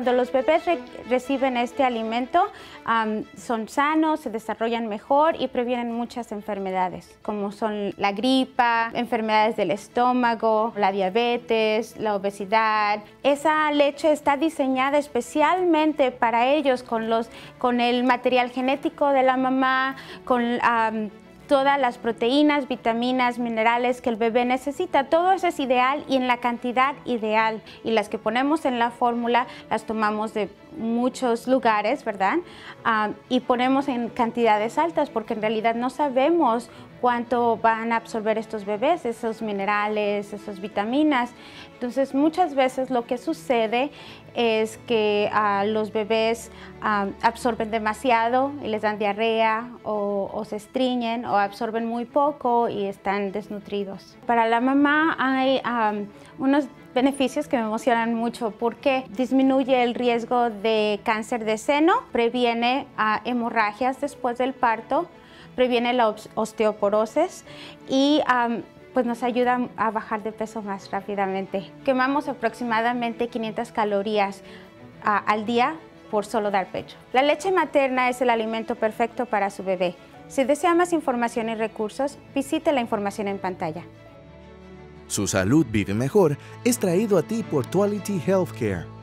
Cuando los bebés reciben este alimento, son sanos, se desarrollan mejor y previenen muchas enfermedades, como son la gripa, enfermedades del estómago, la diabetes, la obesidad. Esa leche está diseñada especialmente para ellos con el material genético de la mamá, con todas las proteínas, vitaminas, minerales que el bebé necesita. Todo eso es ideal y en la cantidad ideal. Y las que ponemos en la fórmula las tomamos de muchos lugares, ¿verdad? Y ponemos en cantidades altas porque en realidad no sabemos cuánto van a absorber estos bebés, esos minerales, esas vitaminas. Entonces, muchas veces lo que sucede es que los bebés absorben demasiado y les dan diarrea o se estreñen o absorben muy poco y están desnutridos. Para la mamá hay unos beneficios que me emocionan mucho porque disminuye el riesgo de cáncer de seno, previene hemorragias después del parto, previene la osteoporosis y pues nos ayuda a bajar de peso más rápidamente. Quemamos aproximadamente 500 calorías al día por solo dar pecho. La leche materna es el alimento perfecto para su bebé. Si desea más información y recursos, visite la información en pantalla. Su salud vive mejor es traído a ti por Tuality Healthcare.